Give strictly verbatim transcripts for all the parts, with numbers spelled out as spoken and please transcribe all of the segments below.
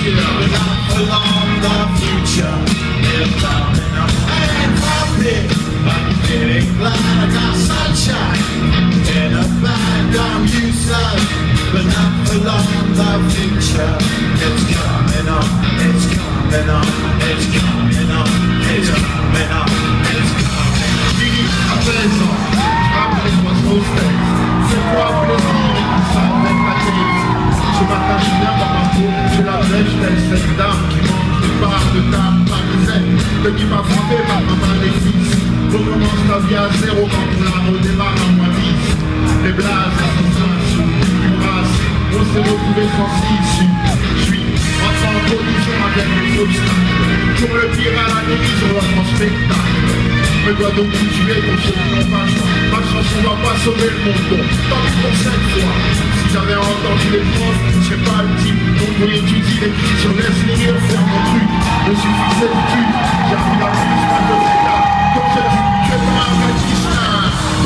but not for long. The future is coming up. I ain't happy, but I'm feeling glad I got sunshine in a bag. I'm useless, but not for long. The future is coming up. It's coming up. It's coming up. It's coming up. It's coming up. Fini à seize ans, j'rappe les oiseaux steaks. C'est quoi plaisir et tout ça avec la télé. Ce matin je viens dans ma peau, j'ai la flèche telle cette dame qui manque une part de table parisienne. De qui m'a frappé ma maman les fils. Recommence ta vie à zéro quand on la redémarre à moins dix. Les blagues, assassins, sous, une race, on s'est retrouvé sans issue. Je suis entré en collision avec les obstacles. Pour le pire à la devise, on va en spectacle. Me dois donc vous tuer, ton chéri, non pas choix. Ma chanson va pas sauver le monde, tant pis pour cette fois. Si j'avais entendu les profs, je serais pas le type. Donc pour étudier l'écriture, laisse les rires faire mon truc. Je suis fixé du cul, j'ai appris la plus, pas de là. Comme je dis, je vais pas un magicien.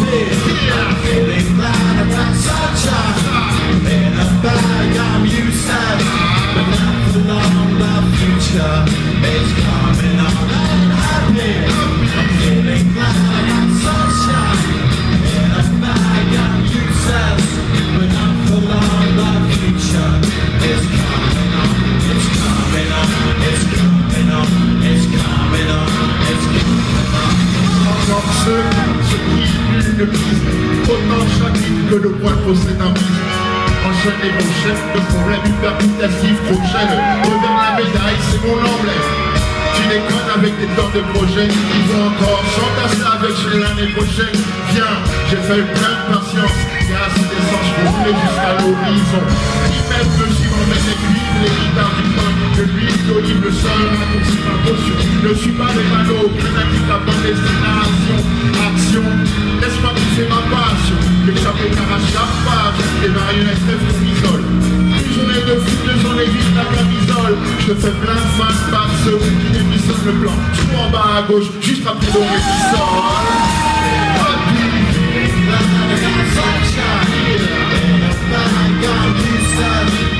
I'm feeling glad I got sunshine in a bag. I'm useless, but not for long. The future is coming on. I'm happy. I'm feeling glad I got sunshine in a bag. I'm useless, but not for long. The future is coming on. It's coming on. It's coming on. It's coming on. It's coming on. Comme ceux, ceux qui une prise, autant chacune que le poil possède un bise. Enchaînez vos chefs de problèmes hypervitatifs, trop chaîne. Redonne la médaille, c'est mon emblème. Tu déconnes avec des tonnes de projets, ils vont encore s'entasser avec chez l'année prochaine. Viens, j'ai fait plein de patience, y'a assez d'essence pour rouler jusqu'à l'horizon. Ils mettent le givre, mais les cuivres, les guitares du punk, de l'huile d'olive, le sol, raccourci ma potion. Ne suis pas les manos, grénatique la bonne destination. Action, laisse-moi pousser ma passion. L'échappée qu'arrache la page, les marionnettes rêvent qu'on m'isole. Une journée de foot, deux journées vides, la camisole. Je te fais plein de fins de passe, ceux qui démissonnent le plan. Je en bas à gauche, juste après le rétissol. Sunshine in a bag. I'm useless.